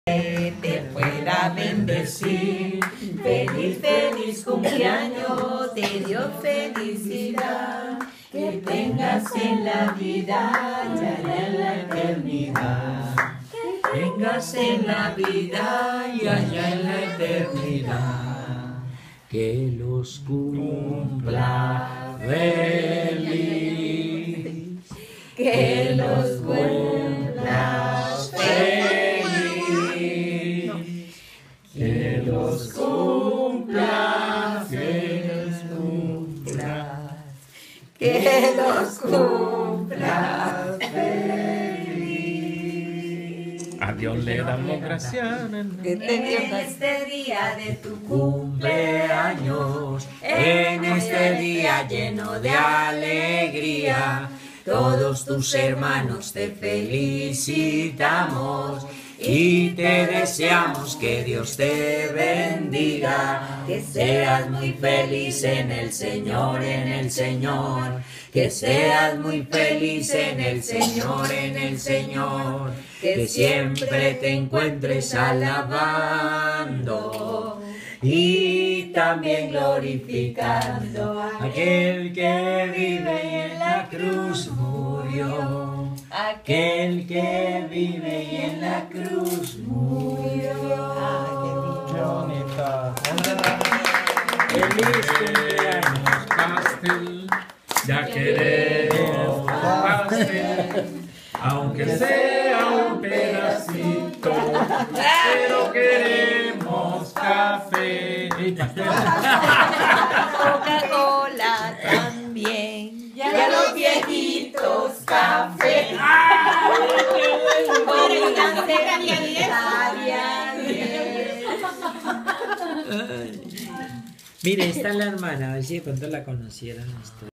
te pueda bendecir. Feliz, feliz cumpleaños, te dio felicidad. Que tengas en la vida y allá en la eternidad. Que tengas en la vida y allá en la eternidad. Que los cumpla feliz. Que los cumpla feliz. Que los cumpla feliz. Que los cumpla feliz. A Dios le damos gracias. En este día de tu cumpleaños, en este día lleno de alegría, todos tus hermanos te felicitamos y te deseamos que Dios te bendiga, que seas muy feliz en el Señor, en el Señor, que seas muy feliz en el Señor, en el Señor, que siempre te encuentres alabando y también glorificando a aquel que vive y en la cruz murió. Aquel que vive y en la cruz murió. Qué bonita. Feliz cumpleaños, pastel. Ya queremos pastel, aunque sea un pedacito, pero queremos café y pastel. Coca-Cola también, y a los viejitos café. Por el Mire, está la hermana, a ver si de pronto la conocieran ustedes.